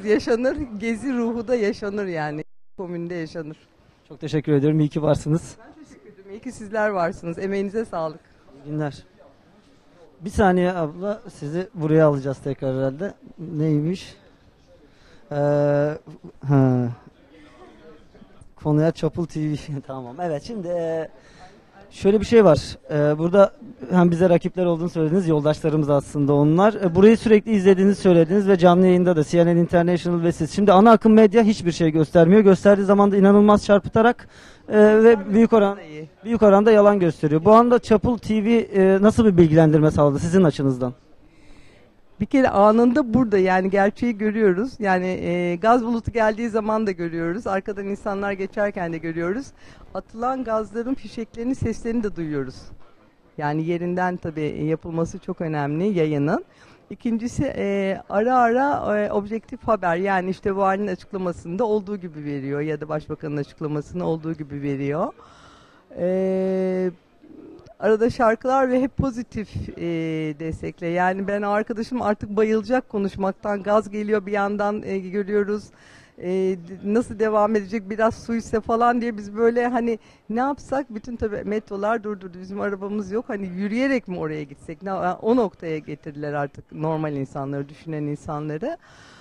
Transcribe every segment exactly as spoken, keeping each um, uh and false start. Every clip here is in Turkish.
Yaşanır, gezi ruhu da yaşanır yani. Komünde yaşanır. Çok teşekkür ediyorum. İyi ki varsınız. Ben teşekkür ederim. İyi ki sizler varsınız. Emeğinize sağlık. İyi günler. Bir saniye abla, sizi buraya alacağız tekrar herhalde. Neymiş? Ee, ha. Konuya Çapul T V. Tamam. Evet, şimdi e, şöyle bir şey var. E, burada hem bize rakipler olduğunu söylediniz. Yoldaşlarımız aslında onlar. E, burayı sürekli izlediğinizi söylediniz ve canlı yayında da C N N International ve siz. Şimdi ana akım medya hiçbir şey göstermiyor. Gösterdiği zaman da inanılmaz çarpıtarak e, ve büyük oran büyük oranda yalan gösteriyor. Bu anda Çapul T V e, nasıl bir bilgilendirme sağladı sizin açınızdan? Bir kere anında burada yani gerçeği görüyoruz. Yani e, gaz bulutu geldiği zaman da görüyoruz. Arkadan insanlar geçerken de görüyoruz. Atılan gazların fişeklerinin seslerini de duyuyoruz. Yani yerinden tabii yapılması çok önemli yayının. İkincisi e, ara ara e, objektif haber, yani işte valinin açıklamasında olduğu gibi veriyor ya da başbakanın açıklamasında olduğu gibi veriyor. Eee Arada şarkılar ve hep pozitif e, destekle. Yani ben arkadaşım artık bayılacak konuşmaktan. Gaz geliyor bir yandan e, görüyoruz. E, nasıl devam edecek, biraz su ise falan diye biz böyle hani ne yapsak, bütün tabii metrolar durdurdu. Bizim arabamız yok. Hani yürüyerek mi oraya gitsek? Ne, o noktaya getirdiler artık normal insanları, düşünen insanları.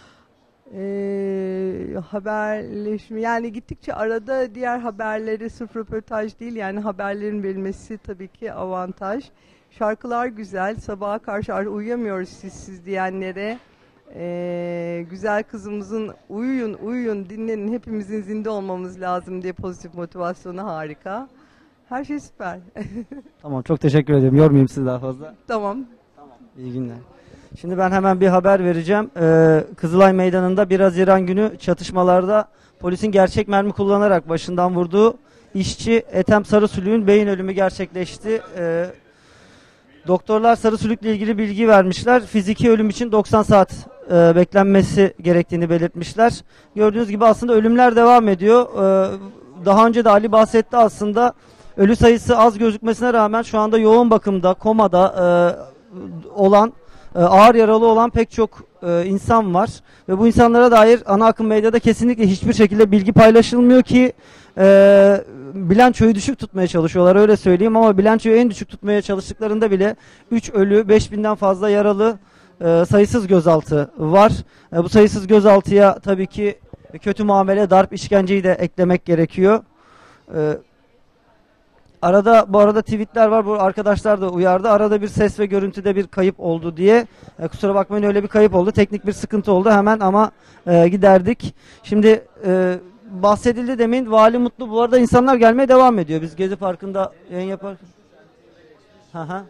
Ee, haberleşme yani gittikçe arada diğer haberleri, sırf röportaj değil yani haberlerin verilmesi tabii ki avantaj. Şarkılar güzel, sabaha karşı uyuyamıyoruz siz siz diyenlere ee, güzel kızımızın uyuyun uyuyun dinlenin, hepimizin zinde olmamız lazım diye pozitif motivasyonu harika. Her şey süper. Tamam, çok teşekkür ederim. Yormayayım sizi daha fazla. Tamam. Tamam. İyi günler. Şimdi ben hemen bir haber vereceğim. Ee, Kızılay Meydanı'nda bir Haziran günü çatışmalarda polisin gerçek mermi kullanarak başından vurduğu işçi Ethem Sarısülük'ün beyin ölümü gerçekleşti. Ee, doktorlar Sarısülük'le ilgili bilgi vermişler. Fiziki ölüm için doksan saat e, beklenmesi gerektiğini belirtmişler. Gördüğünüz gibi aslında ölümler devam ediyor. Ee, daha önce de Ali bahsetti aslında. Ölü sayısı az gözükmesine rağmen şu anda yoğun bakımda, komada e, olan, ağır yaralı olan pek çok e, insan var ve bu insanlara dair ana akım medyada kesinlikle hiçbir şekilde bilgi paylaşılmıyor ki e, bilançoyu düşük tutmaya çalışıyorlar, öyle söyleyeyim, ama bilançoyu en düşük tutmaya çalıştıklarında bile üç ölü, beş binden fazla yaralı, e, sayısız gözaltı var. E, bu sayısız gözaltıya tabii ki kötü muamele, darp, işkenceyi de eklemek gerekiyor. E, Arada bu arada tweetler var. Bu arkadaşlar da uyardı. Arada bir ses ve görüntüde bir kayıp oldu diye. E, kusura bakmayın, öyle bir kayıp oldu. Teknik bir sıkıntı oldu. Hemen ama e, giderdik. Şimdi e, bahsedildi demin. Vali Mutlu. Bu arada insanlar gelmeye devam ediyor. Biz Gezi Parkı'nda yayın yaparken. Hı hı.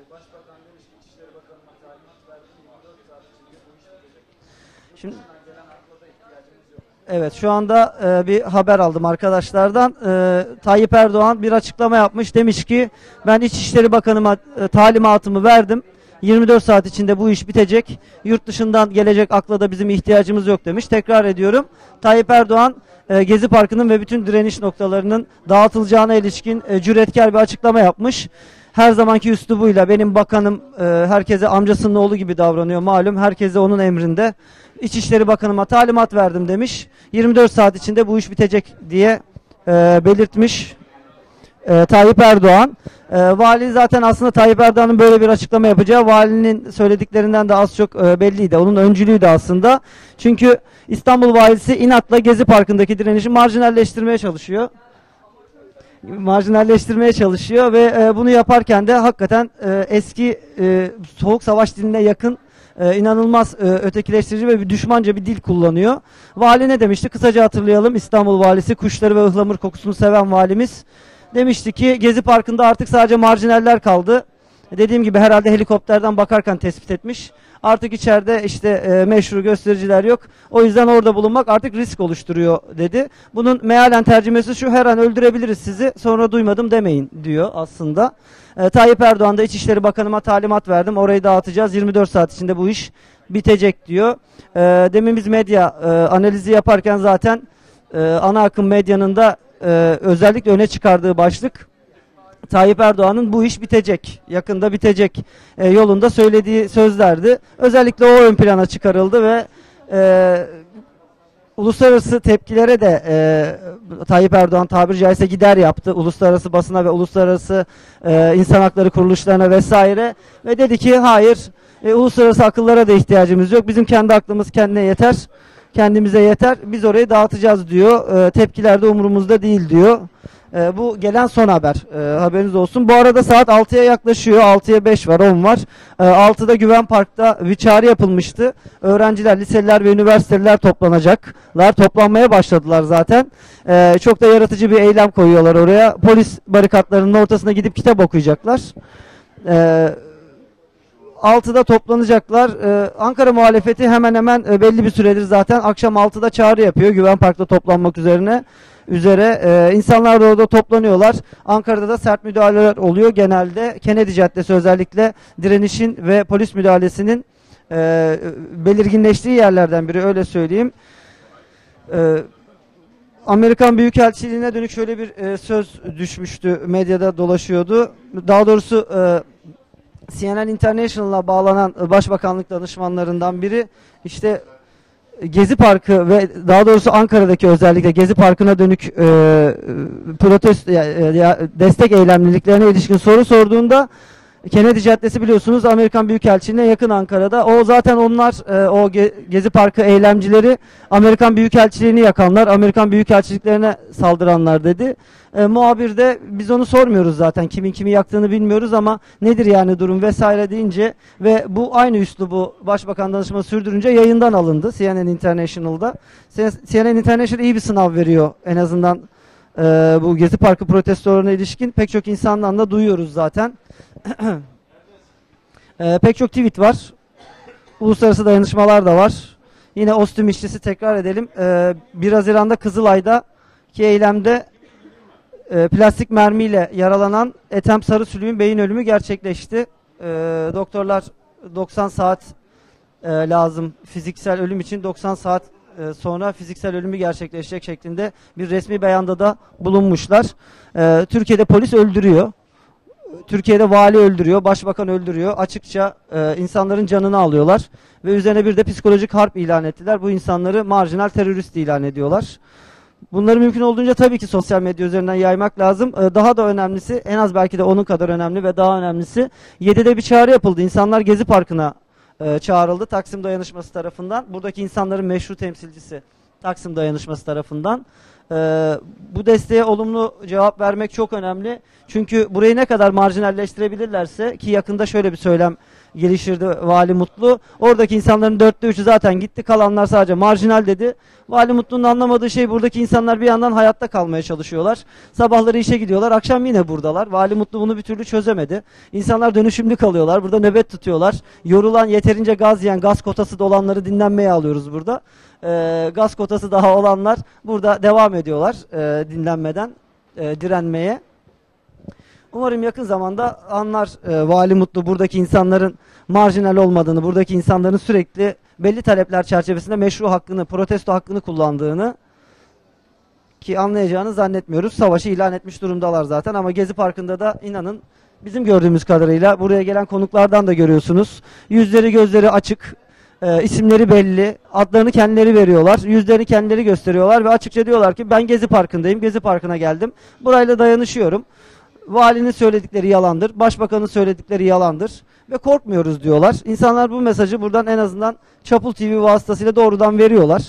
Şimdi evet, şu anda e, bir haber aldım arkadaşlardan. E, Tayyip Erdoğan bir açıklama yapmış. Demiş ki ben İçişleri Bakanı'ma e, talimatımı verdim. yirmi dört saat içinde bu iş bitecek. Yurt dışından gelecek akla da bizim ihtiyacımız yok demiş. Tekrar ediyorum. Tayyip Erdoğan e, Gezi Parkı'nın ve bütün direniş noktalarının dağıtılacağına ilişkin e, cüretkar bir açıklama yapmış. Her zamanki üslubuyla benim bakanım e, herkese amcasının oğlu gibi davranıyor malum. Herkese onun emrinde. İçişleri Bakanıma talimat verdim demiş. yirmi dört saat içinde bu iş bitecek diye e, belirtmiş e, Tayyip Erdoğan. E, vali zaten aslında Tayyip Erdoğan'ın böyle bir açıklama yapacağı valinin söylediklerinden de az çok e, belliydi. Onun öncülüğüydü aslında. Çünkü İstanbul valisi inatla Gezi Parkı'ndaki direnişi marjinalleştirmeye çalışıyor. marjinalleştirmeye çalışıyor ve e, bunu yaparken de hakikaten e, eski e, Soğuk Savaş diline yakın e, inanılmaz e, ötekileştirici ve bir düşmanca bir dil kullanıyor. Vali ne demişti? Kısaca hatırlayalım. İstanbul valisi, kuşları ve ıhlamur kokusunu seven valimiz, demişti ki Gezi Parkı'nda artık sadece marjinaller kaldı. Dediğim gibi herhalde helikopterden bakarken tespit etmiş. Artık içeride işte e, meşru göstericiler yok. O yüzden orada bulunmak artık risk oluşturuyor dedi. Bunun mealen tercümesi şu: her an öldürebiliriz sizi, sonra duymadım demeyin diyor aslında. E, Tayyip Erdoğan da İçişleri Bakanıma talimat verdim, orayı dağıtacağız, yirmi dört saat içinde bu iş bitecek diyor. E, demin biz medya e, analizi yaparken zaten e, ana akım medyanın da e, özellikle öne çıkardığı başlık Tayyip Erdoğan'ın bu iş bitecek, yakında bitecek e, yolunda söylediği sözlerdi. Özellikle o ön plana çıkarıldı ve e, uluslararası tepkilere de e, Tayyip Erdoğan tabiri caizse gider yaptı. Uluslararası basına ve uluslararası e, insan hakları kuruluşlarına vesaire. Ve dedi ki hayır, e, uluslararası akıllara da ihtiyacımız yok. Bizim kendi aklımız kendine yeter. Kendimize yeter. Biz orayı dağıtacağız diyor. E, tepkiler de umurumuzda değil diyor. E, bu gelen son haber. E, haberiniz olsun. Bu arada saat altıya yaklaşıyor. altıya beş var, on var. E, altıda Güven Park'ta bir çağrı yapılmıştı. Öğrenciler, liseliler ve üniversiteliler toplanacaklar. Toplanmaya başladılar zaten. E, çok da yaratıcı bir eylem koyuyorlar oraya. Polis barikatlarının ortasına gidip kitap okuyacaklar. E, altıda toplanacaklar. Ee, Ankara muhalefeti hemen hemen e, belli bir süredir zaten akşam altıda çağrı yapıyor. Güven Park'ta toplanmak üzerine. Üzere e, insanlar da orada toplanıyorlar. Ankara'da da sert müdahaleler oluyor genelde. Kennedy Caddesi özellikle direnişin ve polis müdahalesinin e, belirginleştiği yerlerden biri, öyle söyleyeyim. E, Amerikan Büyükelçiliğine dönük şöyle bir e, söz düşmüştü, medyada dolaşıyordu. Daha doğrusu e, C N N International'a bağlanan başbakanlık danışmanlarından biri işte Gezi Parkı ve daha doğrusu Ankara'daki özellikle Gezi Parkı'na dönük e, protesto ya, ya, destek eylemliliklerine ilişkin soru sorduğunda, Kennedy Caddesi biliyorsunuz Amerikan Büyükelçiliğine yakın Ankara'da. O zaten onlar e, o Ge Gezi Parkı eylemcileri Amerikan Büyükelçiliğini yakanlar, Amerikan Büyükelçiliklerine saldıranlar dedi. E, muhabir de biz onu sormuyoruz zaten, kimin kimi yaktığını bilmiyoruz ama nedir yani durum vesaire deyince ve bu aynı üslubu Başbakan danışmanı sürdürünce yayından alındı C N N International'da. C N N International iyi bir sınav veriyor en azından e, bu Gezi Parkı protestolarına ilişkin. Pek çok insandan da duyuyoruz zaten. e, pek çok tweet var. Uluslararası dayanışmalar da var. Yine Ostüm işçisi tekrar edelim. E, bir Haziran'da Kızılay'daki eylemde e, plastik mermiyle yaralanan Ethem Sarısülüğün beyin ölümü gerçekleşti. E, doktorlar doksan saat e, lazım fiziksel ölüm için, doksan saat e, sonra fiziksel ölümü gerçekleşecek şeklinde bir resmi beyanda da bulunmuşlar. E, Türkiye'de polis öldürüyor. Türkiye'de vali öldürüyor, başbakan öldürüyor. Açıkça e, insanların canını alıyorlar ve üzerine bir de psikolojik harp ilan ettiler. Bu insanları marjinal terörist ilan ediyorlar. Bunları mümkün olduğunca tabii ki sosyal medya üzerinden yaymak lazım. E, daha da önemlisi, en az belki de onun kadar önemli ve daha önemlisi, yedide bir çağrı yapıldı. İnsanlar Gezi Parkı'na e, çağrıldı Taksim Dayanışması tarafından. Buradaki insanların meşru temsilcisi Taksim Dayanışması tarafından. Ee, bu desteğe olumlu cevap vermek çok önemli. Çünkü burayı ne kadar marjinalleştirebilirlerse, ki yakında şöyle bir söylem geliştirdi Vali Mutlu. Oradaki insanların dörtte üçü zaten gitti, kalanlar sadece marjinal dedi. Vali Mutlu'nun anlamadığı şey, buradaki insanlar bir yandan hayatta kalmaya çalışıyorlar. Sabahları işe gidiyorlar, akşam yine buradalar. Vali Mutlu bunu bir türlü çözemedi. İnsanlar dönüşümlü kalıyorlar, burada nöbet tutuyorlar. Yorulan, yeterince gaz yiyen, gaz kotası da olanları dinlenmeye alıyoruz burada. Ee, gaz kotası daha olanlar burada devam ediyorlar e, dinlenmeden e, direnmeye. Umarım yakın zamanda anlar e, Vali Mutlu buradaki insanların marjinal olmadığını, buradaki insanların sürekli belli talepler çerçevesinde meşru hakkını, protesto hakkını kullandığını, ki anlayacağını zannetmiyoruz. Savaşı ilan etmiş durumdalar zaten ama Gezi Parkı'nda da inanın bizim gördüğümüz kadarıyla, buraya gelen konuklardan da görüyorsunuz, yüzleri gözleri açık. E, isimleri belli, adlarını kendileri veriyorlar, yüzlerini kendileri gösteriyorlar ve açıkça diyorlar ki ben Gezi Parkı'ndayım, Gezi Parkı'na geldim, burayla dayanışıyorum. Valinin söyledikleri yalandır, başbakanın söyledikleri yalandır ve korkmuyoruz diyorlar. İnsanlar bu mesajı buradan en azından Çapul T V vasıtasıyla doğrudan veriyorlar.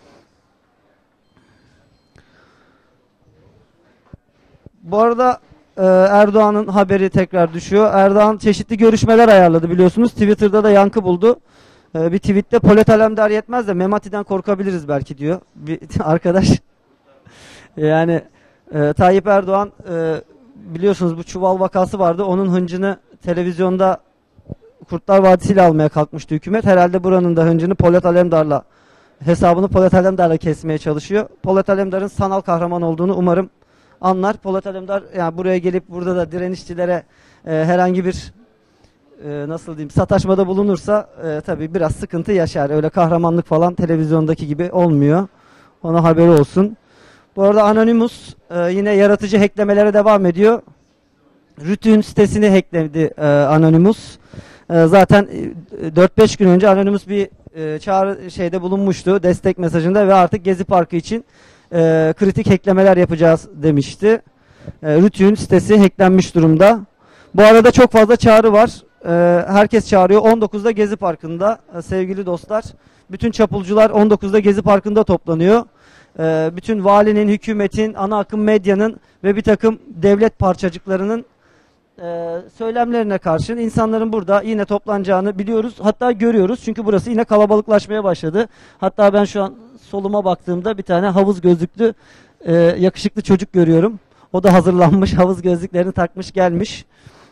Bu arada e, Erdoğan'ın haberi tekrar düşüyor. Erdoğan çeşitli görüşmeler ayarladı biliyorsunuz. Twitter'da da yankı buldu. Bir tweette Polat Alemdar yetmez de Memati'den korkabiliriz belki diyor bir arkadaş. Yani e, Tayyip Erdoğan e, biliyorsunuz bu çuval vakası vardı. Onun hıncını televizyonda Kurtlar Vadisi ile almaya kalkmıştı hükümet. Herhalde buranın da hıncını Polat Alemdar'la, hesabını Polat Alemdar'la kesmeye çalışıyor. Polat Alemdar'ın sanal kahraman olduğunu umarım anlar. Polat Alemdar yani buraya gelip burada da direnişçilere e, herhangi bir Ee, nasıl diyeyim, sataşmada bulunursa e, tabii biraz sıkıntı yaşar. Öyle kahramanlık falan televizyondaki gibi olmuyor. Ona haberi olsun. Bu arada Anonymous e, yine yaratıcı hacklemelere devam ediyor. Rütün sitesini hackledi e, Anonymous. E, zaten e, dört beş gün önce Anonymous bir e, çağrı şeyde bulunmuştu, destek mesajında ve artık Gezi Parkı için e, kritik hacklemeler yapacağız demişti. E, Rütü'nün sitesi hacklenmiş durumda. Bu arada çok fazla çağrı var. E, herkes çağırıyor. on dokuzda Gezi Parkı'nda e, sevgili dostlar. Bütün çapulcular on dokuzda Gezi Parkı'nda toplanıyor. E, bütün valinin, hükümetin, ana akım medyanın ve bir takım devlet parçacıklarının e, söylemlerine karşın insanların burada yine toplanacağını biliyoruz. Hatta görüyoruz. Çünkü burası yine kalabalıklaşmaya başladı. Hatta ben şu an soluma baktığımda bir tane havuz gözlüklü e, yakışıklı çocuk görüyorum. O da hazırlanmış, havuz gözlüklerini takmış gelmiş.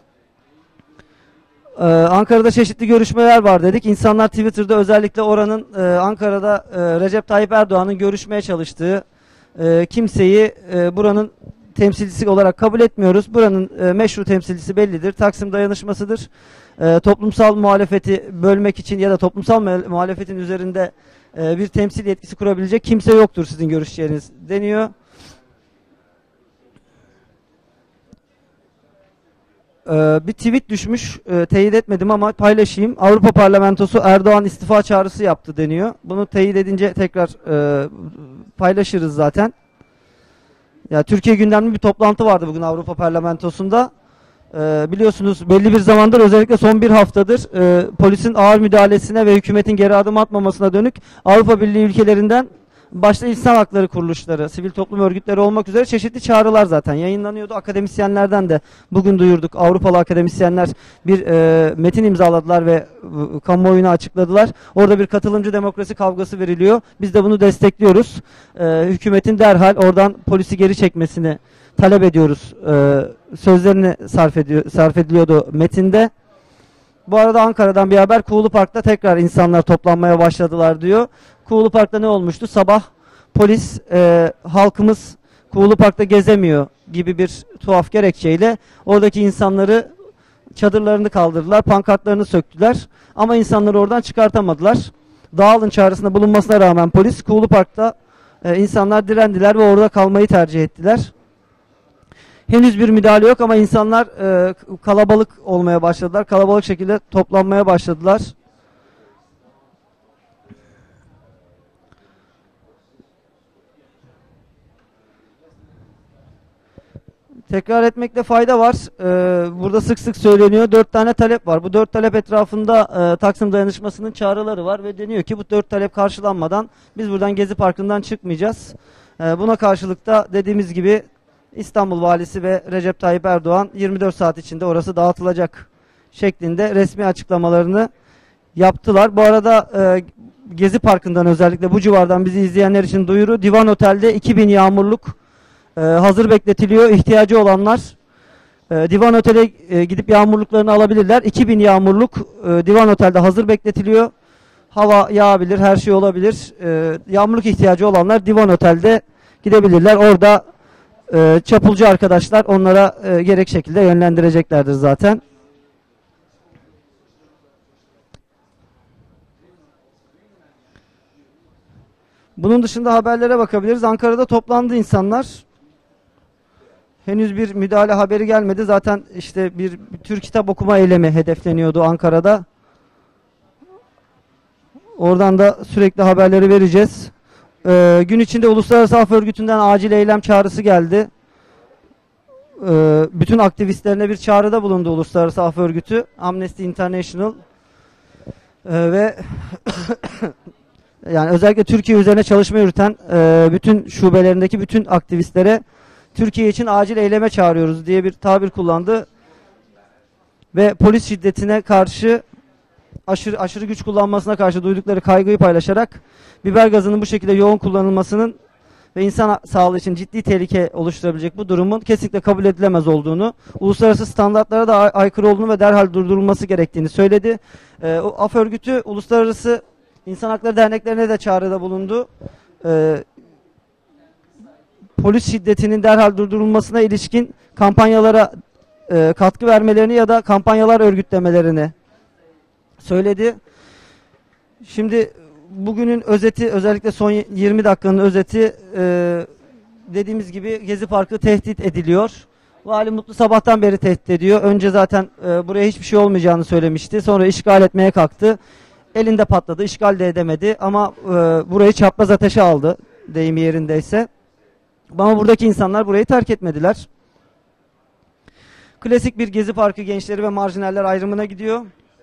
Ee, Ankara'da çeşitli görüşmeler var dedik. İnsanlar Twitter'da özellikle oranın e, Ankara'da e, Recep Tayyip Erdoğan'ın görüşmeye çalıştığı e, kimseyi e, buranın temsilcisi olarak kabul etmiyoruz. Buranın e, meşru temsilcisi bellidir. Taksim dayanışmasıdır. E, toplumsal muhalefeti bölmek için ya da toplumsal muhalefetin üzerinde e, bir temsil yetkisi kurabilecek kimse yoktur sizin görüşeceğiniz deniyor. Ee, bir tweet düşmüş, e, teyit etmedim ama paylaşayım. Avrupa Parlamentosu Erdoğan istifa çağrısı yaptı deniyor. Bunu teyit edince tekrar e, paylaşırız zaten. Ya Türkiye gündemli bir toplantı vardı bugün Avrupa Parlamentosu'nda. E, biliyorsunuz belli bir zamandır, özellikle son bir haftadır e, polisin ağır müdahalesine ve hükümetin geri adım atmamasına dönük Avrupa Birliği ülkelerinden başta insan hakları kuruluşları, sivil toplum örgütleri olmak üzere çeşitli çağrılar zaten yayınlanıyordu. Akademisyenlerden de bugün duyurduk. Avrupalı akademisyenler bir e, metin imzaladılar ve e, kamuoyuna açıkladılar. Orada bir katılımcı demokrasi kavgası veriliyor. Biz de bunu destekliyoruz. E, hükümetin derhal oradan polisi geri çekmesini talep ediyoruz. E, sözlerini sarf, ediyor, sarf ediliyordu metinde. Bu arada Ankara'dan bir haber. Kuğulu Park'ta tekrar insanlar toplanmaya başladılar diyor. Kuğulu Park'ta ne olmuştu? Sabah polis e, halkımız Kuğulu Park'ta gezemiyor gibi bir tuhaf gerekçeyle oradaki insanları, çadırlarını kaldırdılar, pankartlarını söktüler ama insanları oradan çıkartamadılar. Dağılın çağrısında bulunmasına rağmen polis Kuğulu Park'ta e, insanlar direndiler ve orada kalmayı tercih ettiler. Henüz bir müdahale yok ama insanlar e, kalabalık olmaya başladılar. Kalabalık şekilde toplanmaya başladılar. Tekrar etmekte fayda var. Ee, burada sık sık söyleniyor. Dört tane talep var. Bu dört talep etrafında e, Taksim Dayanışması'nın çağrıları var ve deniyor ki bu dört talep karşılanmadan biz buradan Gezi Parkı'ndan çıkmayacağız. E, buna karşılık da dediğimiz gibi İstanbul Valisi ve Recep Tayyip Erdoğan yirmi dört saat içinde orası dağıtılacak şeklinde resmi açıklamalarını yaptılar. Bu arada e, Gezi Parkı'ndan, özellikle bu civardan bizi izleyenler için duyuru. Divan Otel'de iki bin yağmurluk e, hazır bekletiliyor. İhtiyacı olanlar e, Divan Otel'e e, gidip yağmurluklarını alabilirler. iki bin yağmurluk e, Divan Otel'de hazır bekletiliyor. Hava yağabilir, her şey olabilir. E, yağmurluk ihtiyacı olanlar Divan Otel'de gidebilirler. Orada e, çapulcu arkadaşlar onlara e, gerek şekilde yönlendireceklerdir zaten. Bunun dışında haberlere bakabiliriz. Ankara'da toplandı insanlar. Henüz bir müdahale haberi gelmedi. Zaten işte bir, bir tür kitap okuma eylemi hedefleniyordu Ankara'da. Oradan da sürekli haberleri vereceğiz. Ee, gün içinde Uluslararası Af Örgütü'nden acil eylem çağrısı geldi. Ee, bütün aktivistlerine bir çağrıda bulundu Uluslararası Af Örgütü, Amnesty International. Ee, ve yani özellikle Türkiye üzerine çalışma yürüten e, bütün şubelerindeki bütün aktivistlere Türkiye için acil eyleme çağırıyoruz diye bir tabir kullandı. Ve polis şiddetine karşı, aşırı, aşırı güç kullanmasına karşı duydukları kaygıyı paylaşarak biber gazının bu şekilde yoğun kullanılmasının ve insan sağlığı için ciddi tehlike oluşturabilecek bu durumun kesinlikle kabul edilemez olduğunu, uluslararası standartlara da ay aykırı olduğunu ve derhal durdurulması gerektiğini söyledi. E, o Af Örgütü uluslararası İnsan Hakları Derneklerine de çağrıda bulundu. Ee, polis şiddetinin derhal durdurulmasına ilişkin kampanyalara e, katkı vermelerini ya da kampanyalar örgütlemelerini söyledi. Şimdi bugünün özeti, özellikle son yirmi dakikanın özeti, e, dediğimiz gibi Gezi Parkı tehdit ediliyor. Vali Mutlu sabahtan beri tehdit ediyor. Önce zaten e, buraya hiçbir şey olmayacağını söylemişti. Sonra işgal etmeye kalktı. elinde patladı, işgal de edemedi ama e, burayı çapraz ateşe aldı deyimi yerindeyse. Ama buradaki insanlar burayı terk etmediler. Klasik bir Gezi Parkı gençleri ve marjinaller ayrımına gidiyor.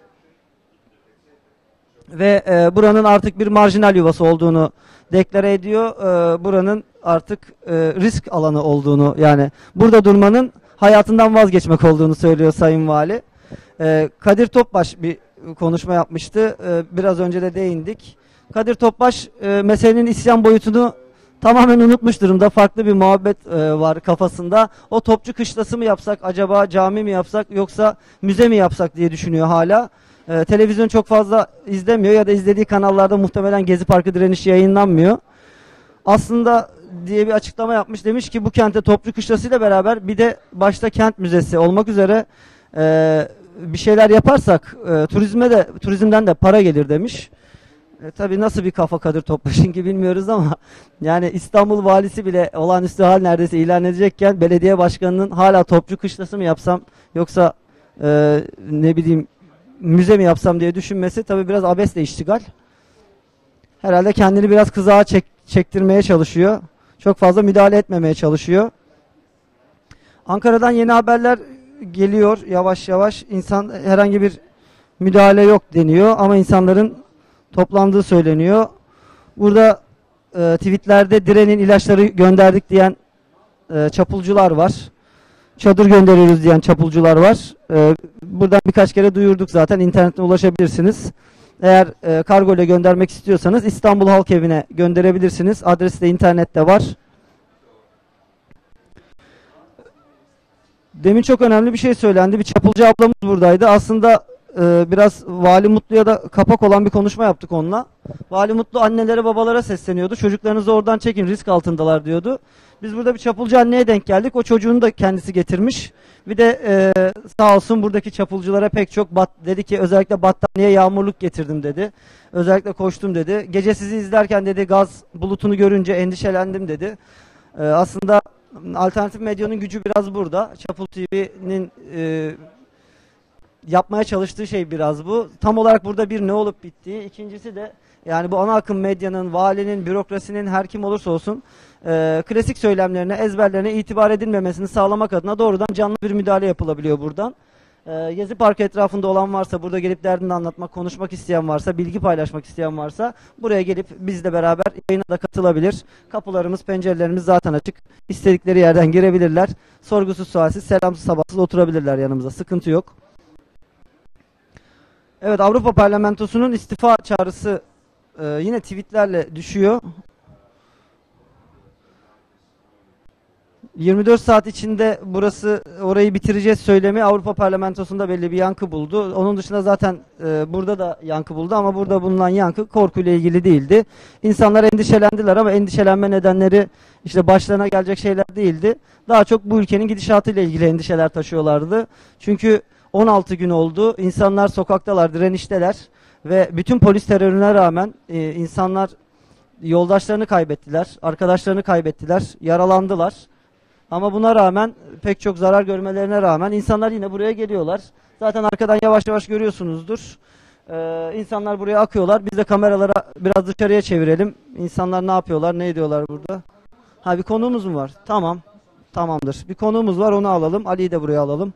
Ve e, buranın artık bir marjinal yuvası olduğunu deklare ediyor. E, buranın artık e, risk alanı olduğunu, yani burada durmanın hayatından vazgeçmek olduğunu söylüyor Sayın Vali. E, Kadir Topbaş bir konuşma yapmıştı. E, biraz önce de değindik. Kadir Topbaş e, meselenin isyan boyutunu tamamen unutmuş durumda. Farklı bir muhabbet e, var kafasında. O Topçu Kışlası mı yapsak, acaba cami mi yapsak, yoksa müze mi yapsak diye düşünüyor hala. E, televizyon çok fazla izlemiyor ya da izlediği kanallarda muhtemelen Gezi Parkı direnişi yayınlanmıyor. Aslında diye bir açıklama yapmış. Demiş ki bu kente Topçu Kışlası ile beraber bir de başta kent müzesi olmak üzere e, bir şeyler yaparsak e, turizme de turizmden de para gelir demiş. E, tabii nasıl bir kafa Kadir Topbaş'ın ki bilmiyoruz ama yani İstanbul valisi bile olağanüstü hal neredeyse ilan edecekken belediye başkanının hala Topçu Kışlası mı yapsam yoksa e, ne bileyim müze mi yapsam diye düşünmesi tabii biraz abesle iştigal. Herhalde kendini biraz kızağa çek, çektirmeye çalışıyor. Çok fazla müdahale etmemeye çalışıyor. Ankara'dan yeni haberler geliyor yavaş yavaş. İnsan herhangi bir müdahale yok deniyor ama insanların toplandığı söyleniyor. Burada e, tweetlerde direnin ilaçları gönderdik diyen e, çapulcular var. Çadır gönderiyoruz diyen çapulcular var. E, buradan birkaç kere duyurduk zaten. İnternetten ulaşabilirsiniz. Eğer e, kargo ile göndermek istiyorsanız İstanbul Halk Evi'ne gönderebilirsiniz. Adresi de internette var. Demin çok önemli bir şey söylendi. Bir çapulcu ablamız buradaydı. Aslında e, biraz Vali Mutlu'ya da kapak olan bir konuşma yaptık onunla. Vali Mutlu annelere babalara sesleniyordu. Çocuklarınızı oradan çekin, risk altındalar diyordu. Biz burada bir çapulcu anneye denk geldik. O çocuğunu da kendisi getirmiş. Bir de e, sağ olsun buradaki çapulculara pek çok bat, dedi ki özellikle battaniye yağmurluk getirdim dedi. Özellikle koştum dedi. Gece sizi izlerken dedi gaz bulutunu görünce endişelendim dedi. E, aslında alternatif medyanın gücü biraz burada. Çapul T V'nin e, yapmaya çalıştığı şey biraz bu. Tam olarak burada bir ne olup bittiği. İkincisi de yani bu ana akım medyanın, valinin, bürokrasinin her kim olursa olsun e, klasik söylemlerine, ezberlerine itibar edilmemesini sağlamak adına doğrudan canlı bir müdahale yapılabiliyor buradan. E, Gezi Parkı etrafında olan varsa, burada gelip derdini anlatmak, konuşmak isteyen varsa, bilgi paylaşmak isteyen varsa buraya gelip bizle beraber yayına da katılabilir. Kapılarımız, pencerelerimiz zaten açık. İstedikleri yerden girebilirler. Sorgusuz sualsiz, selamsız sabahsız oturabilirler yanımıza. Sıkıntı yok. Evet, Avrupa Parlamentosu'nun istifa çağrısı e, yine tweetlerle düşüyor. yirmi dört saat içinde burası orayı bitireceğiz söylemi Avrupa Parlamentosu'nda belli bir yankı buldu. Onun dışında zaten e, burada da yankı buldu ama burada bulunan yankı korkuyla ilgili değildi. İnsanlar endişelendiler ama endişelenme nedenleri işte başlarına gelecek şeyler değildi. Daha çok bu ülkenin gidişatıyla ilgili endişeler taşıyorlardı. Çünkü on altı gün oldu. İnsanlar sokaktalar, direnişteler ve bütün polis terörüne rağmen e, insanlar yoldaşlarını kaybettiler, arkadaşlarını kaybettiler, yaralandılar. Ama buna rağmen pek çok zarar görmelerine rağmen insanlar yine buraya geliyorlar. Zaten arkadan yavaş yavaş görüyorsunuzdur. Ee, insanlar buraya akıyorlar. Biz de kameralara biraz dışarıya çevirelim. İnsanlar ne yapıyorlar, ne ediyorlar burada? Ha bir konuğumuz mu var? Tamam. Tamamdır. Bir konuğumuz var, onu alalım. Ali'yi de buraya alalım.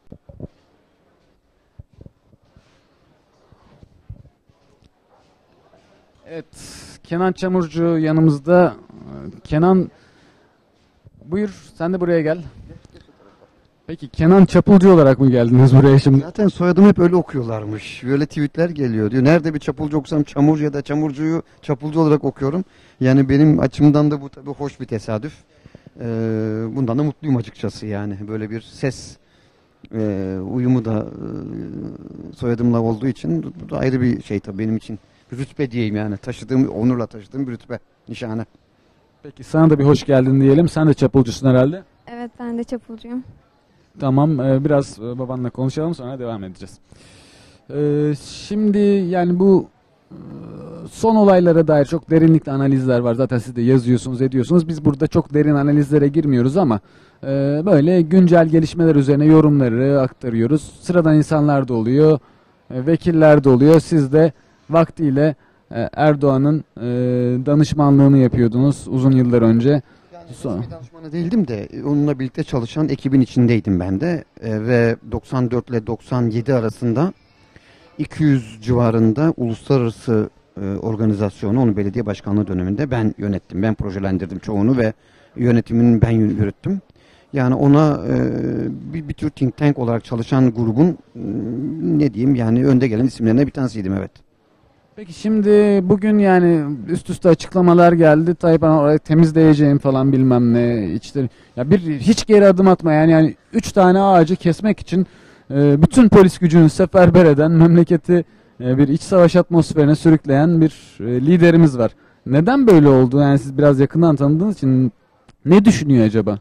Evet, Kenan Çamurcu yanımızda. Kenan, buyur sen de buraya gel. Peki Kenan Çapulcu olarak mı geldiniz buraya şimdi? Zaten soyadımı hep öyle okuyorlarmış. Böyle tweetler geliyor diyor. Nerede bir çapulcu okusam çamurcu ya da çamurcuyu çapulcu olarak okuyorum. Yani benim açımdan da bu tabii hoş bir tesadüf. Ee, bundan da mutluyum açıkçası yani. Böyle bir ses e, uyumu da e, soyadımla olduğu için bu da ayrı bir şey tabii benim için. Bir rütbe diyeyim yani. Taşıdığım, onurla taşıdığım bir rütbe, nişane. Peki sana da bir hoş geldin diyelim. Sen de çapulcusun herhalde. Evet, ben de çapulcuyum. Tamam, e, biraz e, babanla konuşalım, sonra devam edeceğiz. E, şimdi yani bu e, son olaylara dair çok derinlikli analizler var. Zaten siz de yazıyorsunuz, ediyorsunuz. Biz burada çok derin analizlere girmiyoruz ama e, böyle güncel gelişmeler üzerine yorumları aktarıyoruz. Sıradan insanlar da oluyor, e, vekiller de oluyor. Siz de vaktiyle e, Erdoğan'ın e, danışmanlığını yapıyordunuz uzun yıllar önce. Yani Sonra- resmi danışmanı değildim de e, onunla birlikte çalışan ekibin içindeydim ben de. E, ve doksan dört ile doksan yedi arasında iki yüz civarında uluslararası e, organizasyonu, onu belediye başkanlığı döneminde ben yönettim. Ben projelendirdim çoğunu ve yönetimini ben yürü- yürüttüm. Yani ona e, bir, bir tür think tank olarak çalışan grubun m, ne diyeyim yani önde gelen isimlerine bir tanesiydim, evet. Peki şimdi bugün yani üst üste açıklamalar geldi. Tayyip Erdoğan orayı temizleyeceğim falan bilmem ne. İşte, ya bir hiç geri adım atma yani yani üç tane ağacı kesmek için e, bütün polis gücünü seferber eden, memleketi e, bir iç savaş atmosferine sürükleyen bir e, liderimiz var. Neden böyle oldu? Yani siz biraz yakından tanıdığınız için ne düşünüyor acaba?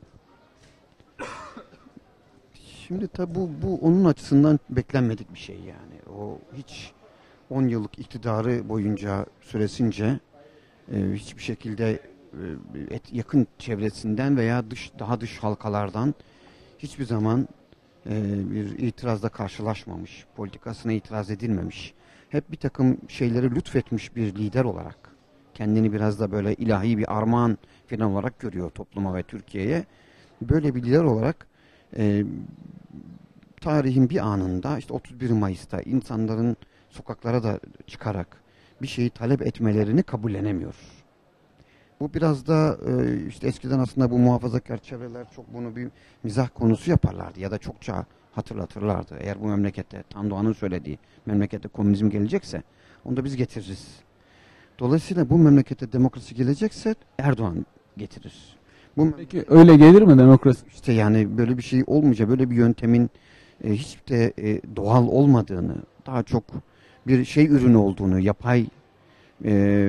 Şimdi tabi bu, bu onun açısından beklenmedik bir şey yani. O hiç on yıllık iktidarı boyunca süresince e, hiçbir şekilde e, et, yakın çevresinden veya dış daha dış halkalardan hiçbir zaman e, bir itirazla karşılaşmamış, politikasına itiraz edilmemiş. Hep bir takım şeyleri lütfetmiş bir lider olarak kendini biraz da böyle ilahi bir armağan falan olarak görüyor topluma ve Türkiye'ye. Böyle bir lider olarak e, tarihin bir anında işte otuz bir Mayıs'ta insanların sokaklara da çıkarak bir şeyi talep etmelerini kabullenemiyor. Bu biraz da e, işte eskiden aslında bu muhafazakar çevreler çok bunu bir mizah konusu yaparlardı ya da çokça hatırlatırlardı. Eğer bu memlekette Tan Doğan'ın söylediği memlekette komünizm gelecekse onu da biz getiririz. Dolayısıyla bu memlekette demokrasi gelecekse Erdoğan getirir. Bu Peki öyle gelir mi demokrasi? işte yani böyle bir şey olmayacak, böyle bir yöntemin e, hiç de e, doğal olmadığını, daha çok bir şey ürünü olduğunu, yapay e,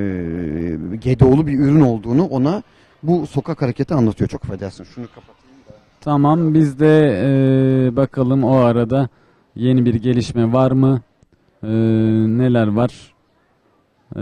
gedoğlu bir ürün olduğunu ona bu sokak hareketi anlatıyor. Çok affedersin. Şunu kapatayım da. Tamam, biz de e, bakalım o arada yeni bir gelişme var mı? E, neler var? E,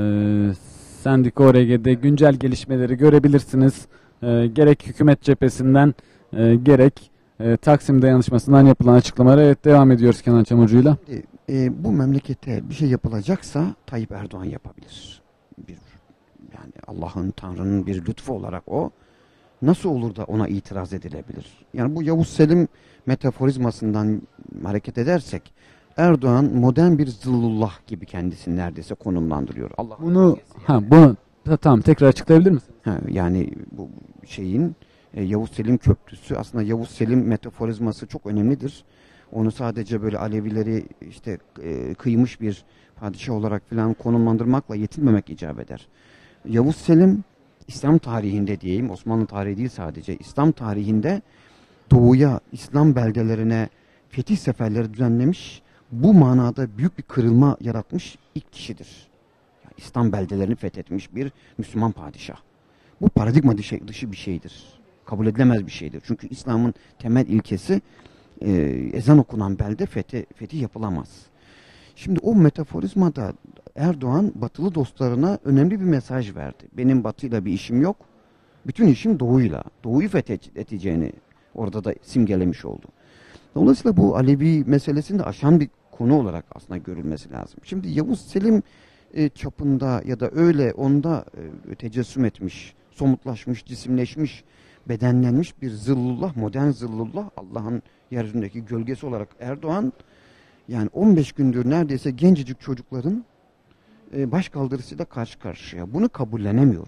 Sendika O R G'de güncel gelişmeleri görebilirsiniz. E, gerek hükümet cephesinden e, gerek e, Taksim dayanışmasından yapılan açıklamalara. Evet, devam ediyoruz Kenan Çamurcu'yla. Şimdi, e, bu memlekete bir şey yapılacaksa Tayyip Erdoğan yapabilir. Bir yani Allah'ın, Tanrı'nın bir lütfu olarak o nasıl olur da ona itiraz edilebilir? Yani bu Yavuz Selim metaforizmasından hareket edersek Erdoğan modern bir zıllullah gibi kendisini neredeyse konumlandırıyor. Allah Bunu ha bunu ta- tamam tekrar açıklayabilir misin? Ha, yani bu şeyin e, Yavuz Selim Köprüsü, aslında Yavuz Selim metaforizması çok önemlidir. Onu sadece böyle Alevileri işte e, kıymış bir padişah olarak falan konumlandırmakla yetinmemek icap eder. Yavuz Selim İslam tarihinde diyeyim, Osmanlı tarihi değil sadece, İslam tarihinde doğuya, İslam beldelerine fetih seferleri düzenlemiş, bu manada büyük bir kırılma yaratmış ilk kişidir. Yani İslam beldelerini fethetmiş bir Müslüman padişah. Bu paradigma dışı, dışı bir şeydir. Kabul edilemez bir şeydir. Çünkü İslam'ın temel ilkesi e, ezan okunan belde fethi, fetih yapılamaz. Şimdi o metaforizmada Erdoğan batılı dostlarına önemli bir mesaj verdi. Benim batıyla bir işim yok. Bütün işim doğuyla. Doğuyu fethedeceğini orada da simgelemiş oldu. Dolayısıyla bu Alevi meselesini de aşan bir konu olarak aslında görülmesi lazım. Şimdi Yavuz Selim e, çapında ya da öyle onda e, tecessüm etmiş, somutlaşmış, cisimleşmiş, bedenlenmiş bir zıllullah, modern zıllullah, Allah'ın yeryüzündeki gölgesi olarak Erdoğan, yani on beş gündür neredeyse gencecik çocukların e, başkaldırısıyla karşı karşıya. Bunu kabullenemiyor.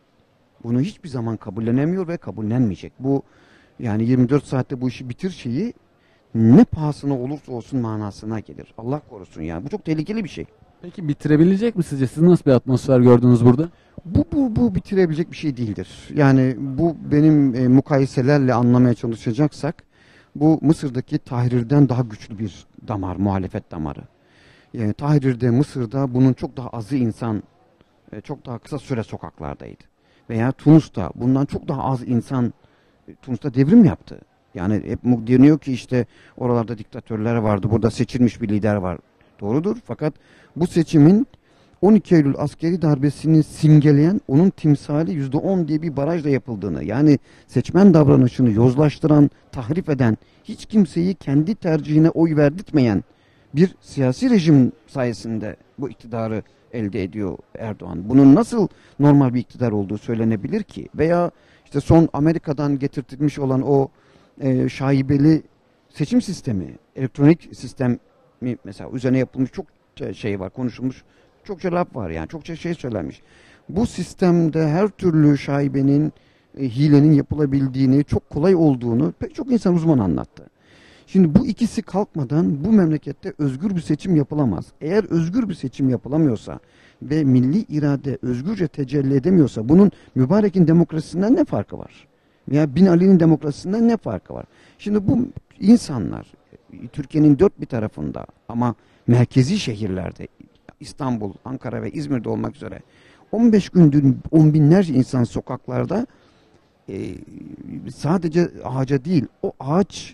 Bunu hiçbir zaman kabullenemiyor ve kabullenmeyecek. Bu yani yirmi dört saatte bu işi bitir şeyi ne pahasına olursa olsun manasına gelir. Allah korusun yani. Bu çok tehlikeli bir şey. Peki bitirebilecek mi sizce? Siz nasıl bir atmosfer gördünüz burada? Bu, bu, bu bitirebilecek bir şey değildir. Yani bu benim e, mukayeselerle anlamaya çalışacaksak bu Mısır'daki Tahrir'den daha güçlü bir damar, muhalefet damarı. Yani Tahrir'de, Mısır'da bunun çok daha azı insan e, çok daha kısa süre sokaklardaydı. Veya Tunus'ta bundan çok daha az insan e, Tunus'ta devrim yaptı. Yani hep deniyor ki işte oralarda diktatörler vardı, burada seçilmiş bir lider var. Doğrudur, fakat bu seçimin on iki Eylül askeri darbesini simgeleyen onun timsali yüzde on diye bir barajla yapıldığını, yani seçmen davranışını yozlaştıran, tahrip eden, hiç kimseyi kendi tercihine oy verdirtmeyen bir siyasi rejim sayesinde bu iktidarı elde ediyor Erdoğan. Bunun nasıl normal bir iktidar olduğu söylenebilir ki? Veya işte son Amerika'dan getirtilmiş olan o e, şaibeli seçim sistemi, elektronik sistemi mesela üzerine yapılmış çok şey var, konuşulmuş çokça laf var yani çokça şey söylenmiş. Bu sistemde her türlü şaibenin, e, hilenin yapılabildiğini, çok kolay olduğunu pek çok insan uzman anlattı. Şimdi bu ikisi kalkmadan bu memlekette özgür bir seçim yapılamaz. Eğer özgür bir seçim yapılamıyorsa ve milli irade özgürce tecelli edemiyorsa bunun mübarekin demokrasisinden ne farkı var? Veya Bin Ali'nin demokrasisinden ne farkı var? Şimdi bu insanlar Türkiye'nin dört bir tarafında ama merkezi şehirlerde İstanbul, Ankara ve İzmir'de olmak üzere on beş gündür on binlerce insan sokaklarda e, sadece ağaca değil o ağaç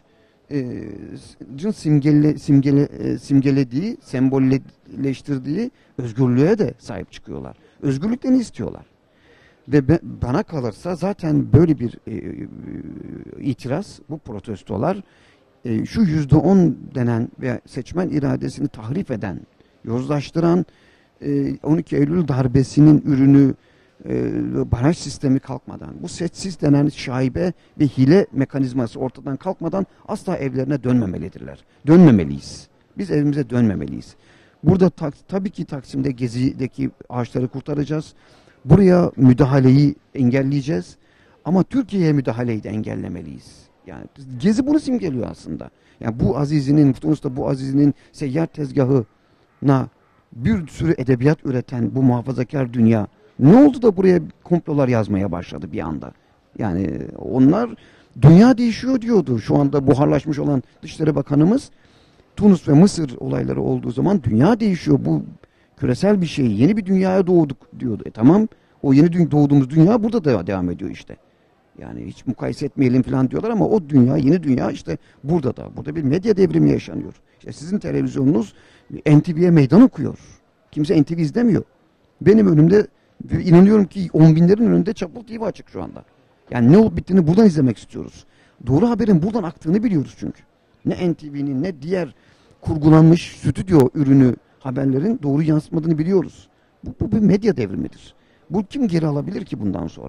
e, simgele, simgele, e, simgelediği, sembolleştirdiği özgürlüğe de sahip çıkıyorlar. Özgürlüklerini istiyorlar. Ve be, bana kalırsa zaten böyle bir e, e, itiraz, bu protestolar e, şu yüzde on denen ve seçmen iradesini tahrif eden, yozlaştıran e, on iki Eylül darbesinin ürünü e, baraj sistemi kalkmadan, bu sessiz denen şaibe ve hile mekanizması ortadan kalkmadan asla evlerine dönmemelidirler. Dönmemeliyiz. Biz evimize dönmemeliyiz. Burada ta, tabii ki Taksim'de Gezi'deki ağaçları kurtaracağız. Buraya müdahaleyi engelleyeceğiz. Ama Türkiye'ye müdahaleyi de engellemeliyiz. Yani Gezi bunu simgeliyor aslında. Yani bu Azizi'nin, Tunus'ta bu Azizi'nin seyyar tezgahına bir sürü edebiyat üreten bu muhafazakar dünya ne oldu da buraya komplolar yazmaya başladı bir anda? Yani onlar dünya değişiyor diyordu. Şu anda buharlaşmış olan Dışişleri Bakanımız Tunus ve Mısır olayları olduğu zaman dünya değişiyor. Bu küresel bir şey. Yeni bir dünyaya doğduk diyordu. E tamam. O yeni doğduğumuz dünya burada da devam ediyor işte. Yani hiç mukayese etmeyelim falan diyorlar ama o dünya, yeni dünya işte burada da. Burada bir medya devrimi yaşanıyor. İşte sizin televizyonunuz N T V'ye meydan okuyor. Kimse N T V izlemiyor. Benim önümde inanıyorum ki on binlerin önünde Çapul T V açık şu anda. Yani ne olup bittiğini buradan izlemek istiyoruz. Doğru haberin buradan aktığını biliyoruz çünkü. Ne N T V'nin ne diğer kurgulanmış stüdyo ürünü haberlerin doğru yansıtmadığını biliyoruz. Bu, bu bir medya devrimidir. Bu kim geri alabilir ki bundan sonra?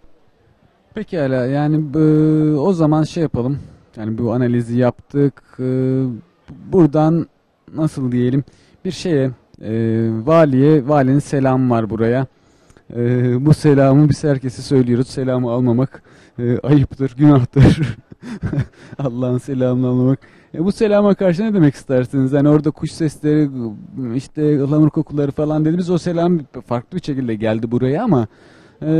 Pekala yani e, o zaman şey yapalım. Yani bu analizi yaptık. E, buradan nasıl diyelim bir şeye e, valiye, valinin selamı var buraya. E, bu selamı biz herkese söylüyoruz. Selamı almamak e, ayıptır, günahtır. Allah'ın selamını almamak. E, bu selama karşı ne demek istersiniz? Yani orada kuş sesleri, işte ıhlamur kokuları falan dediğimiz o selam farklı bir şekilde geldi buraya ama e,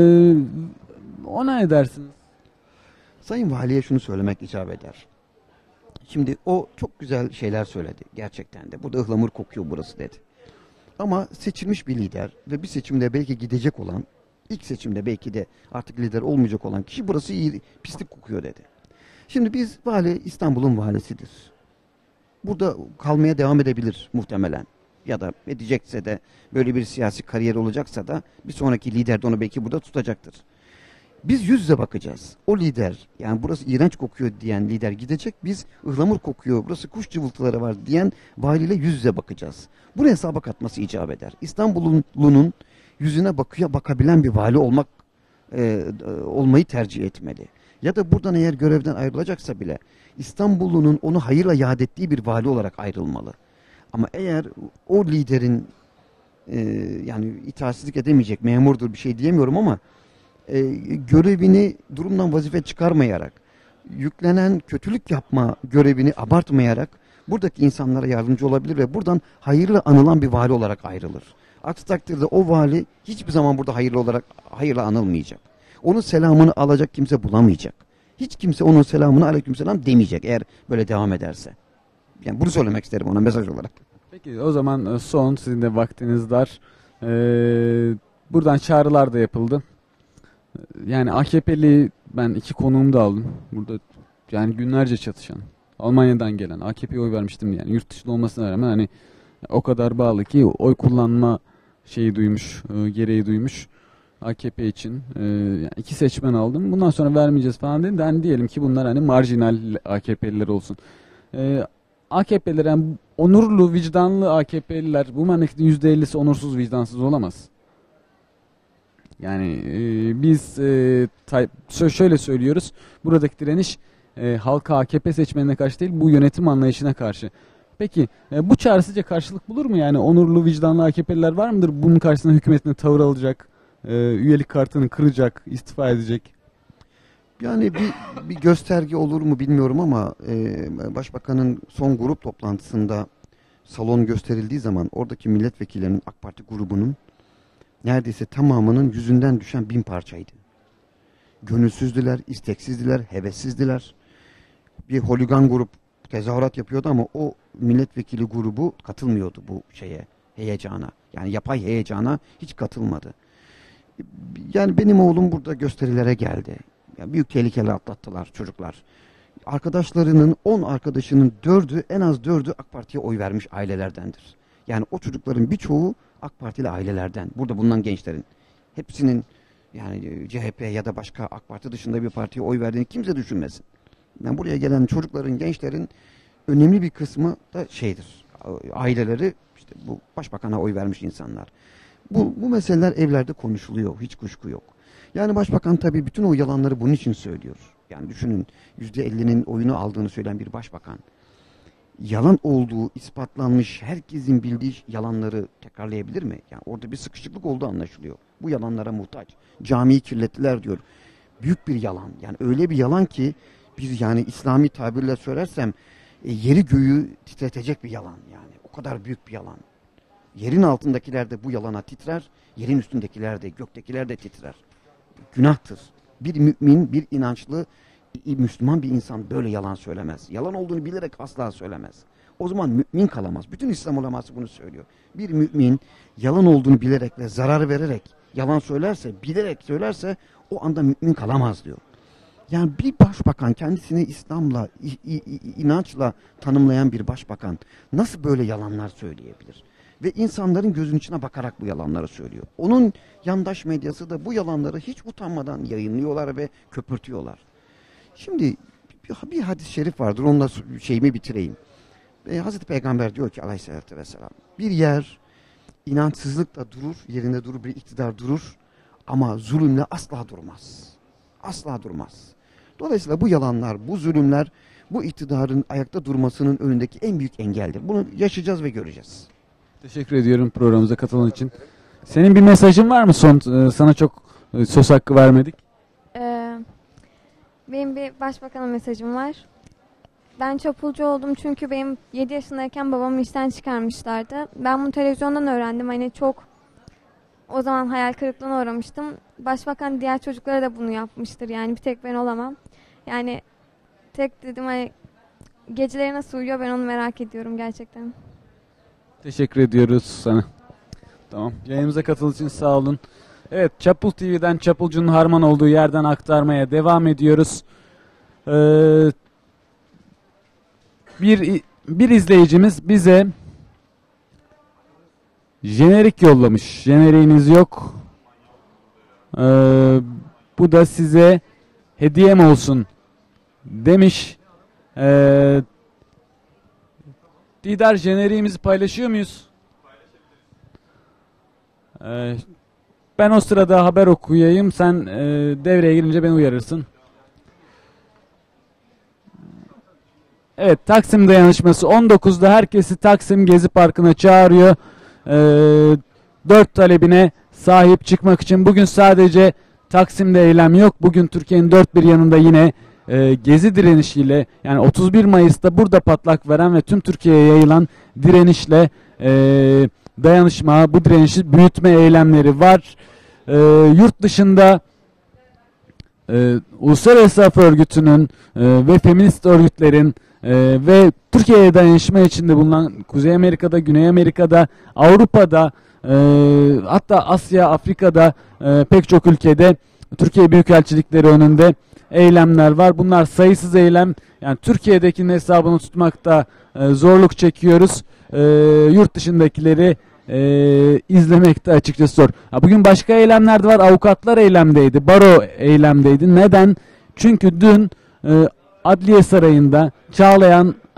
ona ne dersiniz? Sayın Valiye şunu söylemek icap eder. Şimdi o çok güzel şeyler söyledi gerçekten de. Burada ıhlamur kokuyor burası dedi. Ama seçilmiş bir lider ve bir seçimde belki gidecek olan, ilk seçimde belki de artık lider olmayacak olan kişi burası iyi, pislik kokuyor dedi. Şimdi biz vali İstanbul'un valisidir. Burada kalmaya devam edebilir muhtemelen. Ya da edecekse de böyle bir siyasi kariyer olacaksa da bir sonraki lider de onu belki burada tutacaktır. Biz yüz yüze bakacağız. O lider, yani burası iğrenç kokuyor diyen lider gidecek. Biz ıhlamur kokuyor, burası kuş cıvıltıları var diyen valiyle yüz yüze bakacağız. Bunu hesaba katması icap eder. İstanbul'un yüzüne bakıya bakabilen bir vali olmak e, olmayı tercih etmeli. Ya da buradan eğer görevden ayrılacaksa bile İstanbul'un onu hayırla yad ettiği bir vali olarak ayrılmalı. Ama eğer o liderin e, yani itaatsizlik edemeyecek, memurdur bir şey diyemiyorum ama e, görevini durumdan vazife çıkarmayarak, yüklenen kötülük yapma görevini abartmayarak buradaki insanlara yardımcı olabilir ve buradan hayırlı anılan bir vali olarak ayrılır. Aksi takdirde o vali hiçbir zaman burada hayırlı olarak hayırla anılmayacak. Onun selamını alacak kimse bulamayacak. Hiç kimse onun selamını aleykümselam demeyecek eğer böyle devam ederse. Yani bunu söylemek isterim ona mesaj olarak. Peki o zaman son, sizin de vaktiniz dar. Ee, buradan çağrılar da yapıldı. Yani A K P'li ben iki konuğumu da aldım. Burada yani günlerce çatışan. Almanya'dan gelen A K P'ye oy vermiştim yani. Yurt dışında olmasına rağmen hani o kadar bağlı ki oy kullanma şeyi duymuş, gereği duymuş. A K P için e, yani iki seçmen aldım. Bundan sonra vermeyeceğiz falan dedi. Hani diyelim ki bunlar hani marjinal A K P'liler olsun. E, A K P'liler, yani onurlu, vicdanlı A K P'liler, bu memleketin yüzde ellisi onursuz, vicdansız olamaz. Yani e, biz e, tay- şö- şöyle söylüyoruz. Buradaki direniş e, halka, A K P seçmenine karşı değil, bu yönetim anlayışına karşı. Peki e, bu çağrı sizce karşılık bulur mu? Yani onurlu, vicdanlı A K P'liler var mıdır? Bunun karşısında hükümetine tavır alacak, e, üyelik kartını kıracak, istifa edecek? Yani bir, bir gösterge olur mu bilmiyorum ama e, Başbakanın son grup toplantısında salon gösterildiği zaman oradaki milletvekillerinin, AK Parti grubunun neredeyse tamamının yüzünden düşen bin parçaydı. Gönülsüzdüler, isteksizdiler, hevessizdiler. Bir holigan grup tezahürat yapıyordu ama o milletvekili grubu katılmıyordu bu şeye, heyecana. Yani yapay heyecana hiç katılmadı. Yani benim oğlum burada gösterilere geldi. Yani büyük tehlikeler atlattılar çocuklar. Arkadaşlarının on arkadaşının dördü, en az dördü AK Parti'ye oy vermiş ailelerdendir. Yani o çocukların birçoğu AK Partili ailelerden. Burada bulunan gençlerin. Hepsinin yani C H P ya da başka AK Parti dışında bir partiye oy verdiğini kimse düşünmesin. Yani buraya gelen çocukların, gençlerin önemli bir kısmı da şeydir. Aileleri işte bu başbakana oy vermiş insanlar. Bu, bu meseleler evlerde konuşuluyor. Hiç kuşku yok. Yani başbakan tabii bütün o yalanları bunun için söylüyor. Yani düşünün, yüzde ellinin oyunu aldığını söyleyen bir başbakan, yalan olduğu ispatlanmış, herkesin bildiği yalanları tekrarlayabilir mi? Yani orada bir sıkışıklık olduğu anlaşılıyor. Bu yalanlara muhtaç. Camiyi kirlettiler diyor. Büyük bir yalan. Yani öyle bir yalan ki bir, yani İslami tabirle söylersem e, yeri göğü titretecek bir yalan yani. O kadar büyük bir yalan. Yerin altındakiler de bu yalana titrer, yerin üstündekiler de, göktekiler de titrer. Günahtır. Bir mümin, bir inançlı, Müslüman bir insan böyle yalan söylemez. Yalan olduğunu bilerek asla söylemez. O zaman mümin kalamaz. Bütün İslam uleması bunu söylüyor. Bir mümin yalan olduğunu bilerek ve zarar vererek yalan söylerse, bilerek söylerse o anda mümin kalamaz diyor. Yani bir başbakan, kendisini İslam'la, inançla tanımlayan bir başbakan nasıl böyle yalanlar söyleyebilir? Ve insanların gözünün içine bakarak bu yalanları söylüyor. Onun yandaş medyası da bu yalanları hiç utanmadan yayınlıyorlar ve köpürtüyorlar. Şimdi bir, bir hadis-i şerif vardır, onunla şeyimi bitireyim. E, Hazreti Peygamber diyor ki aleyhissalatü vesselam, bir yer inançsızlıkla durur, yerinde durur, bir iktidar durur ama zulümle asla durmaz. Asla durmaz. Dolayısıyla bu yalanlar, bu zulümler, bu iktidarın ayakta durmasının önündeki en büyük engeldir. Bunu yaşayacağız ve göreceğiz. Teşekkür ediyorum programımıza katıldığın için. Senin bir mesajın var mı son? Sana çok söz hakkı vermedik. Ee, benim bir başbakana mesajım var. Ben çapulcu oldum çünkü benim yedi yaşındayken babamı işten çıkarmışlardı. Ben bunu televizyondan öğrendim. Hani çok o zaman hayal kırıklığına uğramıştım. Başbakan diğer çocuklara da bunu yapmıştır. Yani bir tek ben olamam. Yani tek dedim hani geceleri nasıl uyuyor ben onu merak ediyorum gerçekten. Teşekkür ediyoruz sana. Tamam. Yayınımıza katıldığınız için sağ olun. Evet, Çapul T V'den Çapulcu'nun harman olduğu yerden aktarmaya devam ediyoruz. Ee, bir bir izleyicimiz bize jenerik yollamış. Jeneriğiniz yok. Ee, bu da size hediyem olsun demiş. Ee, Didar, jeneriğimizi paylaşıyor muyuz? Ee, ben o sırada haber okuyayım. Sen e, devreye girince beni uyarırsın. Evet, Taksim dayanışması on dokuzda herkesi Taksim Gezi Parkı'na çağırıyor. Ee, dört talebine sahip çıkmak için. Bugün sadece Taksim'de eylem yok. Bugün Türkiye'nin dört bir yanında yine e, Gezi direnişiyle, yani otuz bir Mayıs'ta burada patlak veren ve tüm Türkiye'ye yayılan direnişle e, dayanışma, bu direnişi büyütme eylemleri var. E, yurt dışında e, Uluslararası Af Örgütü'nün e, ve feminist örgütlerin e, ve Türkiye'ye dayanışma içinde bulunan Kuzey Amerika'da, Güney Amerika'da, Avrupa'da, e, hatta Asya, Afrika'da e, pek çok ülkede Türkiye Büyükelçilikleri önünde eylemler var. Bunlar sayısız eylem. Yani Türkiye'dekinin hesabını tutmakta e, zorluk çekiyoruz. E, yurt dışındakileri e, izlemekte açıkçası zor. Ha, bugün başka eylemler de var. Avukatlar eylemdeydi. Baro eylemdeydi. Neden? Çünkü dün e, Adliye Sarayı'nda Çağlayan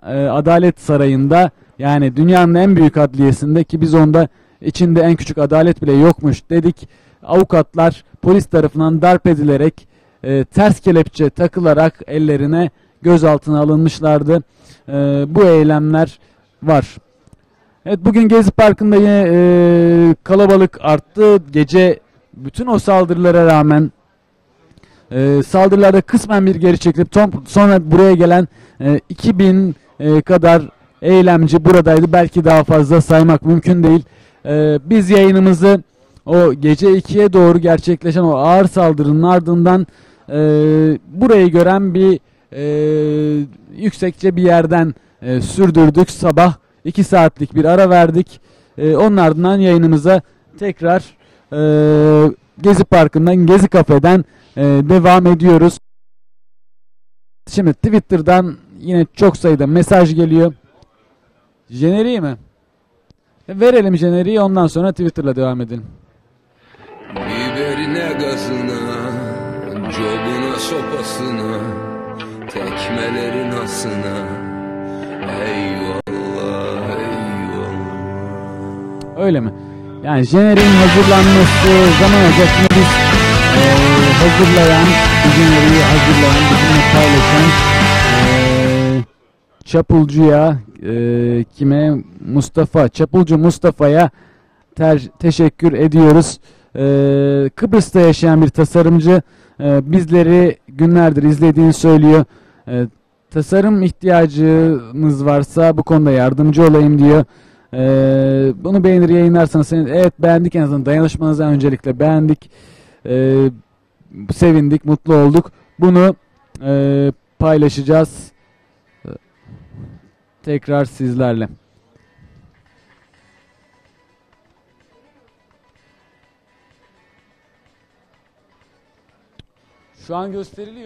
e, Adalet Sarayı'nda, yani dünyanın en büyük adliyesinde, ki biz onda içinde en küçük adalet bile yokmuş dedik. Avukatlar polis tarafından darp edilerek, e, ters kelepçe takılarak ellerine gözaltına alınmışlardı. E, bu eylemler var. Evet, bugün Gezi Parkı'nda yine e, kalabalık arttı. Gece bütün o saldırılara rağmen e, saldırılarda kısmen bir geri çekilip ton, sonra buraya gelen e, iki bin e, kadar eylemci buradaydı. Belki daha fazla saymak mümkün değil. E, biz yayınımızı o gece ikiye doğru gerçekleşen o ağır saldırının ardından e, burayı gören bir e, yüksekçe bir yerden e, sürdürdük. Sabah iki saatlik bir ara verdik. E, onun ardından yayınımıza tekrar e, Gezi Parkı'ndan, Gezi Kafe'den e, devam ediyoruz. Şimdi Twitter'dan yine çok sayıda mesaj geliyor. Jeneriği mi? E, verelim jeneriği, ondan sonra Twitter'la devam edelim. Biberine gazına, cobuna sopasına, tekmelerin asına. Eyvallah, eyvallah. Öyle mi? Yani jeneriğin hazırlanması zaman alacak. Şimdi biz e, hazırlayan, jeneriği hazırlayan, bizimle paylaşan e, Çapulcu'ya, e, kime? Mustafa, Çapulcu Mustafa'ya ter, teşekkür ediyoruz. Ee, Kıbrıs'ta yaşayan bir tasarımcı, e, bizleri günlerdir izlediğini söylüyor. E, tasarım ihtiyacınız varsa bu konuda yardımcı olayım diyor. E, bunu beğenir yayınlarsanız, evet beğendik, en azından dayanışmanızı öncelikle beğendik. E, sevindik, mutlu olduk. Bunu e, paylaşacağız e, tekrar sizlerle. Şu an gösteriliyor.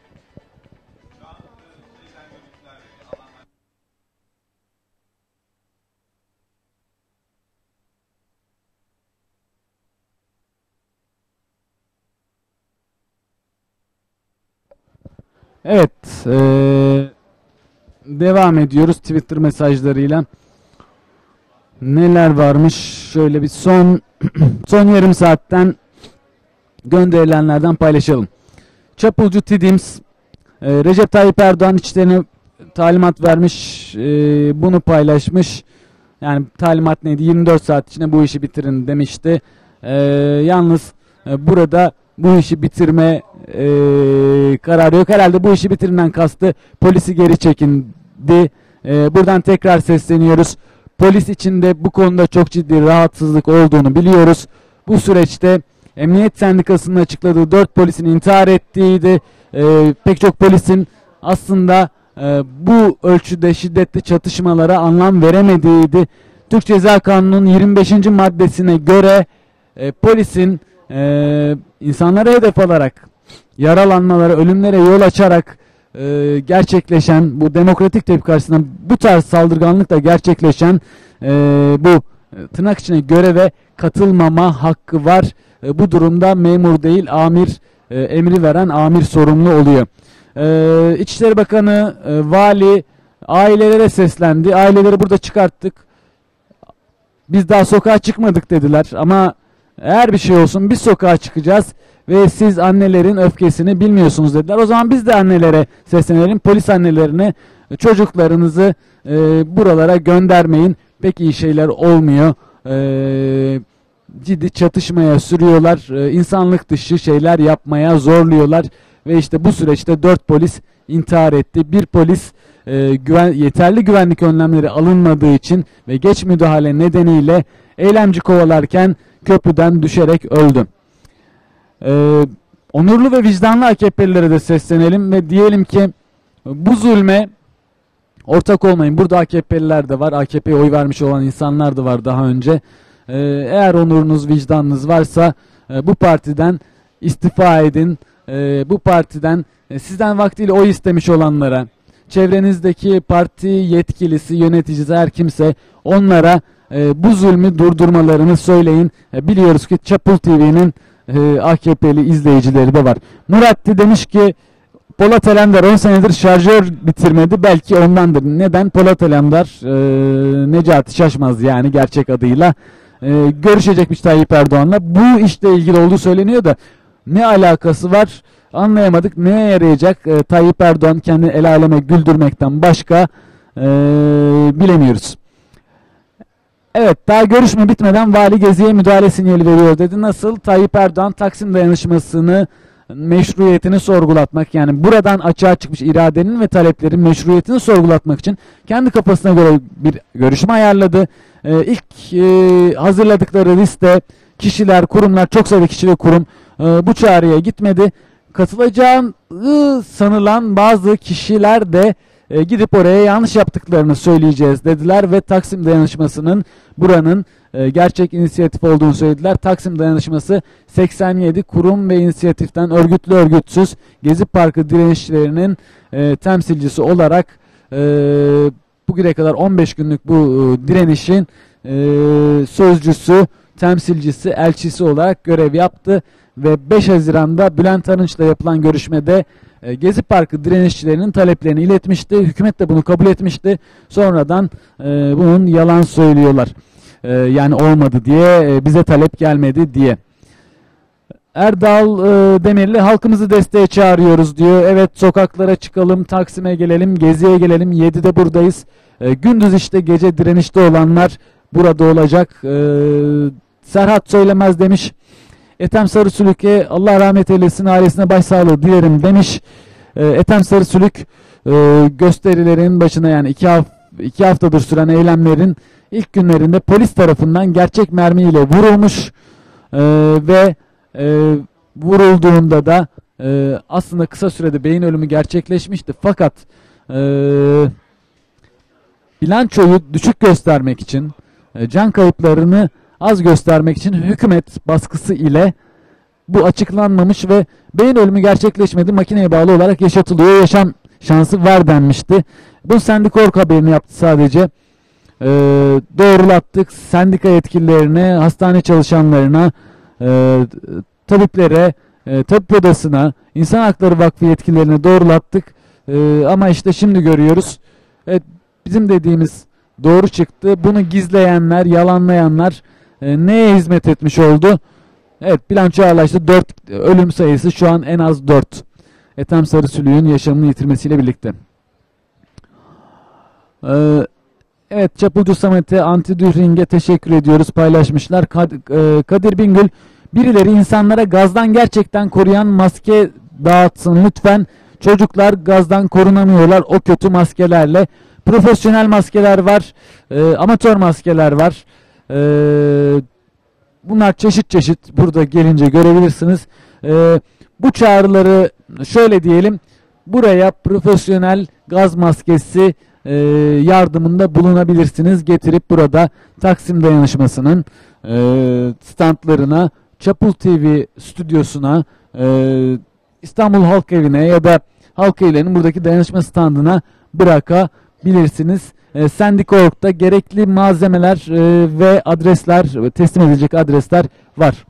Evet, ee, devam ediyoruz Twitter mesajlarıyla. Neler varmış? Şöyle bir son son yarım saatten gönderilenlerden paylaşalım. Çapulcu Tidims, e, Recep Tayyip Erdoğan içlerine talimat vermiş, e, bunu paylaşmış. Yani talimat neydi? yirmi dört saat içinde bu işi bitirin demişti. E, yalnız e, burada bu işi bitirme e, kararı yok. Herhalde bu işi bitirmeden kastı polisi geri çekindi. E, buradan tekrar sesleniyoruz. Polis içinde bu konuda çok ciddi rahatsızlık olduğunu biliyoruz. Bu süreçte Emniyet Sendikası'nın açıkladığı dört polisin intihar ettiğiydi. Ee, pek çok polisin aslında e, bu ölçüde şiddetli çatışmalara anlam veremediğiydi. Türk Ceza Kanunu'nun yirmi beşinci maddesine göre e, polisin e, insanlara hedef alarak yaralanmalara, ölümlere yol açarak e, gerçekleşen, bu demokratik tepki karşısında bu tarz saldırganlıkla gerçekleşen e, bu tırnak içine göreve katılmama hakkı var. E, bu durumda memur değil, amir, e, emri veren amir sorumlu oluyor. E, İçişleri Bakanı, e, vali ailelere seslendi. Aileleri burada çıkarttık. Biz daha sokağa çıkmadık dediler. Ama eğer bir şey olsun biz sokağa çıkacağız ve siz annelerin öfkesini bilmiyorsunuz dediler. O zaman biz de annelere seslenelim. Polis annelerine, çocuklarınızı e, buralara göndermeyin. Pek iyi şeyler olmuyor. Eee ciddi çatışmaya sürüyorlar, e, insanlık dışı şeyler yapmaya zorluyorlar ve işte bu süreçte dört polis intihar etti. Bir polis e, güven, yeterli güvenlik önlemleri alınmadığı için ve geç müdahale nedeniyle eylemci kovalarken köprüden düşerek öldü. E, onurlu ve vicdanlı A K P'lilere de seslenelim ve diyelim ki bu zulme ortak olmayın. Burada A K P'liler de var, A K P'ye oy vermiş olan insanlar da var daha önce. Eğer onurunuz, vicdanınız varsa bu partiden istifa edin. Bu partiden sizden vaktiyle oy istemiş olanlara, çevrenizdeki parti yetkilisi, yöneticisi her kimse onlara bu zulmü durdurmalarını söyleyin. Biliyoruz ki Çapul T V'nin A K P'li izleyicileri de var. Muratti demiş ki Polat Alemdar on senedir şarjör bitirmedi. Belki ondandır. Neden? Polat Alemdar e, Necati Şaşmaz yani gerçek adıyla e, görüşecekmiş Tayyip Erdoğan'la. Bu işle ilgili olduğu söyleniyor da ne alakası var anlayamadık. Neye yarayacak? E, Tayyip Erdoğan kendini el aleme güldürmekten başka e, bilemiyoruz. Evet, daha görüşme bitmeden vali geziye müdahale sinyali veriyor dedi. Nasıl? Tayyip Erdoğan Taksim dayanışmasını meşruiyetini sorgulatmak, yani buradan açığa çıkmış iradenin ve taleplerin meşruiyetini sorgulatmak için kendi kafasına göre bir görüşme ayarladı. Ee, ilk e, hazırladıkları liste kişiler, kurumlar, çok sayıda kişi ve kurum e, bu çağrıya gitmedi. Katılacağı sanılan bazı kişiler de e, gidip oraya yanlış yaptıklarını söyleyeceğiz dediler ve Taksim dayanışmasının buranın e, gerçek inisiyatif olduğunu söylediler. Taksim dayanışması seksen yedi kurum ve inisiyatiften örgütlü örgütsüz Gezi Parkı direnişçilerinin e, temsilcisi olarak e, bugüne kadar on beş günlük bu e, direnişin e, sözcüsü, temsilcisi, elçisi olarak görev yaptı ve beş Haziran'da Bülent Arınç'la yapılan görüşmede e, Gezi Parkı direnişçilerinin taleplerini iletmişti. Hükümet de bunu kabul etmişti. Sonradan e, bunun yalan söylüyorlar. E, yani olmadı diye, e, bize talep gelmedi diye. Erdal e, Demirli halkımızı desteğe çağırıyoruz diyor. Evet, sokaklara çıkalım, Taksim'e gelelim, Gezi'ye gelelim. yedide buradayız. E, gündüz işte, gece direnişte olanlar burada olacak. E, Serhat Söylemez demiş. Ethem Sarısülük'e Allah rahmet eylesin, ailesine başsağlığı dilerim demiş. E, Ethem Sarısülük e, gösterilerin başına, yani iki, haf iki haftadır süren eylemlerin ilk günlerinde polis tarafından gerçek mermiyle vurulmuş e, ve e, vurulduğunda da e, aslında kısa sürede beyin ölümü gerçekleşmişti. Fakat e, bilançoyu düşük göstermek için, e, can kayıplarını az göstermek için hükümet baskısı ile bu açıklanmamış ve beyin ölümü gerçekleşmedi, makineye bağlı olarak yaşatılıyor, yaşam şansı var denmişti. Bu Sendikork haberini yaptı sadece. Ee, doğrulattık. Sendika yetkililerine, hastane çalışanlarına, e, tabiplere, e, tabip odasına, İnsan Hakları Vakfı yetkililerine doğrulattık. E, ama işte şimdi görüyoruz. Evet, bizim dediğimiz doğru çıktı. Bunu gizleyenler, yalanlayanlar e, neye hizmet etmiş oldu? Evet, bilanço ağırlaştı. dört ölüm sayısı şu an en az dört. Ethem Sarısülük'ün yaşamını yitirmesiyle birlikte. Ee, evet, Çapulcu Samet'e, Anti-Dühring'e teşekkür ediyoruz. Paylaşmışlar. Kad e, Kadir Bingöl, birileri insanlara gazdan gerçekten koruyan maske dağıtsın lütfen. Çocuklar gazdan korunamıyorlar o kötü maskelerle. Profesyonel maskeler var, e, amatör maskeler var. E, bunlar çeşit çeşit burada gelince görebilirsiniz. E, bu çağrıları şöyle diyelim, buraya profesyonel gaz maskesi e, yardımında bulunabilirsiniz. Getirip burada Taksim Dayanışması'nın e, standlarına, Çapul T V stüdyosuna, e, İstanbul Halk Evi'ne ya da Halk Evlerinin buradaki dayanışma standına bırakabilirsiniz. E, Sendikork'ta gerekli malzemeler e, ve adresler, teslim edilecek adresler var.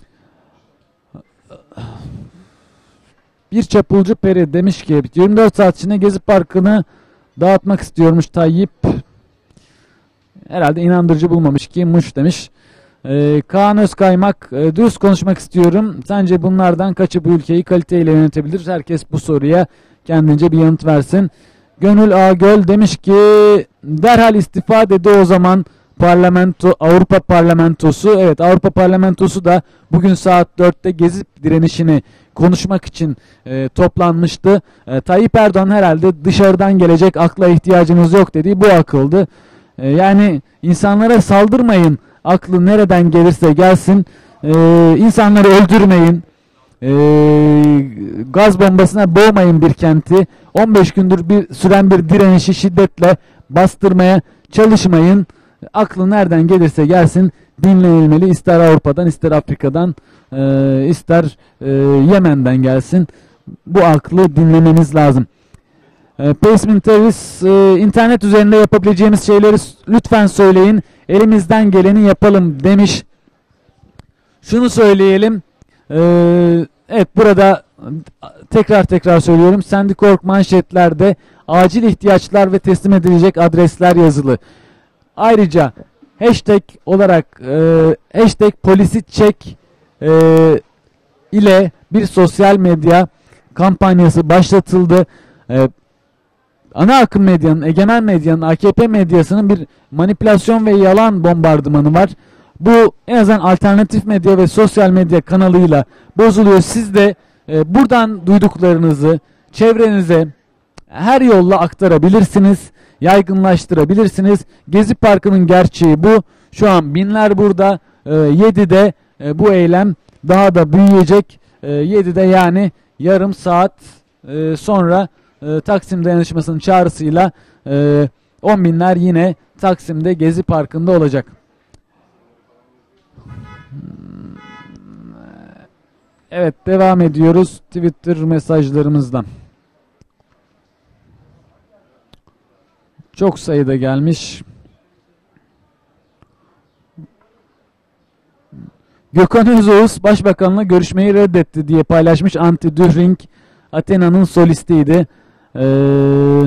Bir çapulcu peri demiş ki yirmi dört saat içinde Gezi Parkı'nı dağıtmak istiyormuş Tayyip. Herhalde inandırıcı bulmamış ki muş demiş. Ee, Kaan Özkaymak, e, dürüst konuşmak istiyorum. Sence bunlardan kaçı bu ülkeyi kaliteyle yönetebilir? Herkes bu soruya kendince bir yanıt versin. Gönül Ağgöl demiş ki derhal istifa dedi o zaman parlamento, Avrupa Parlamentosu. Evet, Avrupa Parlamentosu da bugün saat dörtte Gezi direnişini konuşmak için e, toplanmıştı. E, Tayyip Erdoğan herhalde dışarıdan gelecek akla ihtiyacınız yok dediği bu akıldı. E, yani insanlara saldırmayın, aklı nereden gelirse gelsin, e, insanları öldürmeyin, e, gaz bombasına boğmayın bir kenti, on beş gündür bir süren bir direnişi şiddetle bastırmaya çalışmayın. Aklı nereden gelirse gelsin dinlenilmeli, ister Avrupa'dan, ister Afrika'dan, e, ister e, Yemen'den gelsin. Bu aklı dinlemeniz lazım. E, Paceman Tervis, e, internet üzerinde yapabileceğimiz şeyleri lütfen söyleyin. Elimizden geleni yapalım demiş. Şunu söyleyelim. E, evet, burada tekrar tekrar söylüyorum. Sendikork manşetlerde acil ihtiyaçlar ve teslim edilecek adresler yazılı. Ayrıca hashtag olarak e, hashtag polisi çek e, ile bir sosyal medya kampanyası başlatıldı. E, ana akım medyanın, egemen medyanın, A K P medyasının bir manipülasyon ve yalan bombardımanı var. Bu en azından alternatif medya ve sosyal medya kanalıyla bozuluyor. Siz de e, buradan duyduklarınızı çevrenize her yolla aktarabilirsiniz, yaygınlaştırabilirsiniz. Gezi Parkı'nın gerçeği bu. Şu an binler burada. E, yedide e, bu eylem daha da büyüyecek. E, yedide yani yarım saat e, sonra e, Taksim Dayanışması'nın çağrısıyla e, on binler yine Taksim'de Gezi Parkı'nda olacak. Evet, devam ediyoruz Twitter mesajlarımızdan. Çok sayıda gelmiş. Gökhan Özoğuz Başbakan'la görüşmeyi reddetti diye paylaşmış. Antti Dühring Athena'nın solistiydi. Ee,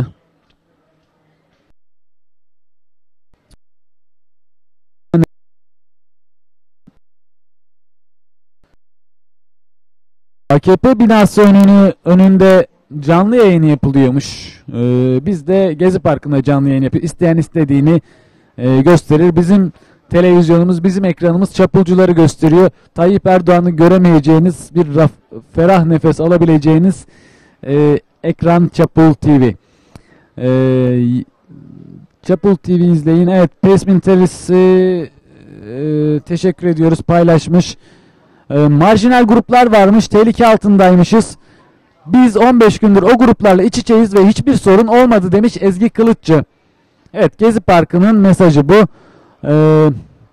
A K P binası önünü, önünde canlı yayın yapılıyormuş. Ee, biz de Gezi Parkı'nda canlı yayın yapıyoruz. İsteyen istediğini e, gösterir. Bizim televizyonumuz, bizim ekranımız çapulcuları gösteriyor. Tayyip Erdoğan'ı göremeyeceğiniz, bir raf, ferah nefes alabileceğiniz e, ekran Çapul T V. E, Çapul T V izleyin. Evet, Pesmin Terisi e, teşekkür ediyoruz, paylaşmış. E, marjinal gruplar varmış, tehlike altındaymışız. Biz on beş gündür o gruplarla iç içeyiz ve hiçbir sorun olmadı demiş Ezgi Kılıççı. Evet, Gezi Parkı'nın mesajı bu. Ee,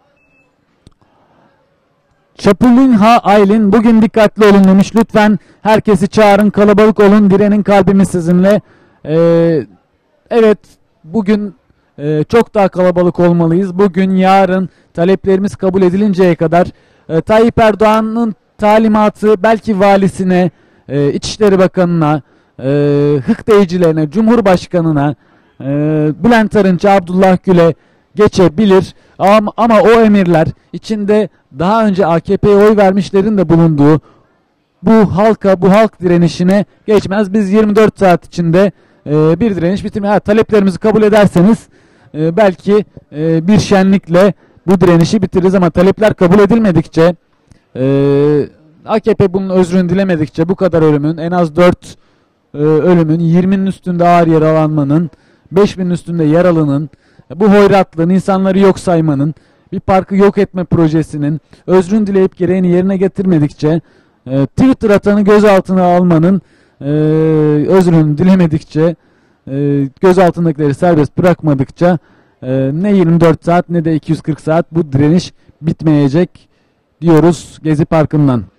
Çapulunha Aylin bugün dikkatli olun demiş. Lütfen herkesi çağırın, kalabalık olun, direnin, kalbimiz sizinle. Ee, evet, bugün e, çok daha kalabalık olmalıyız. Bugün, yarın taleplerimiz kabul edilinceye kadar e, Tayyip Erdoğan'ın talimatı belki valisine, e, İçişleri Bakanı'na, e, hıkdeyicilerine, Cumhurbaşkanı'na, e, Bülent Arınç'a, Abdullah Gül'e geçebilir. Ama, ama o emirler içinde daha önce A K P'ye oy vermişlerin de bulunduğu bu halka, bu halk direnişine geçmez. Biz yirmi dört saat içinde e, bir direniş bitirmeye, ha, taleplerimizi kabul ederseniz e, belki e, bir şenlikle bu direnişi bitiririz, ama talepler kabul edilmedikçe, e, A K P bunun özrünü dilemedikçe bu kadar ölümün, en az dört e, ölümün, yirminin üstünde ağır yaralanmanın, beş binin üstünde yaralının, bu hoyratlığın, insanları yok saymanın, bir parkı yok etme projesinin özrünü dileyip gereğini yerine getirmedikçe, e, Twitter atanı gözaltına almanın e, özrünü dilemedikçe, e, gözaltındakileri serbest bırakmadıkça e, ne yirmi dört saat ne de iki yüz kırk saat bu direniş bitmeyecek diyoruz Gezi Parkı'ndan.